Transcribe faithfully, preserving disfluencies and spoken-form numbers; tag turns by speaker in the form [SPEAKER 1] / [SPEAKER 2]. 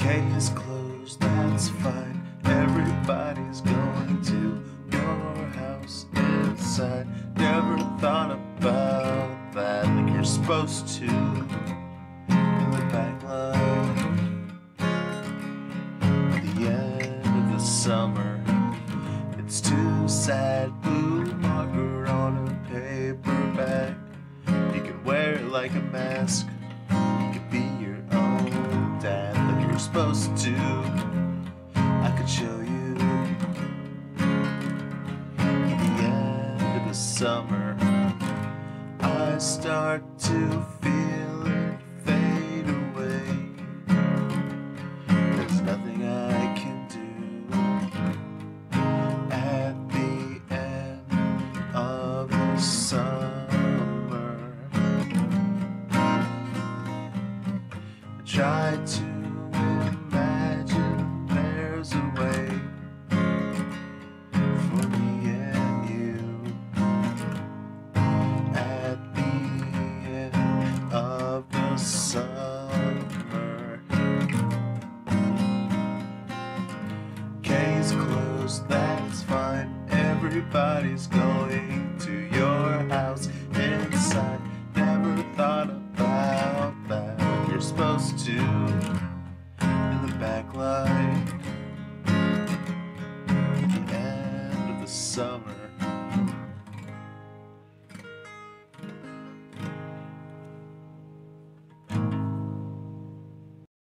[SPEAKER 1] K is closed, that's fine. Everybody's going to your house inside. Never thought about that like you're supposed to. In the back line, the end of the summer, it's too sad. Blue marker on a paper bag. You can wear it like a mask. You could be your own dad like you were supposed to. I could show you the end of the summer. I start to feel it fade away. There's nothing I can do at the end of the summer. I try to imagine there's a way for me and you at the end of the summer. K's closed, that's fine. Everybody's going to your house inside. Never thought about that. You're supposed to. In the back line,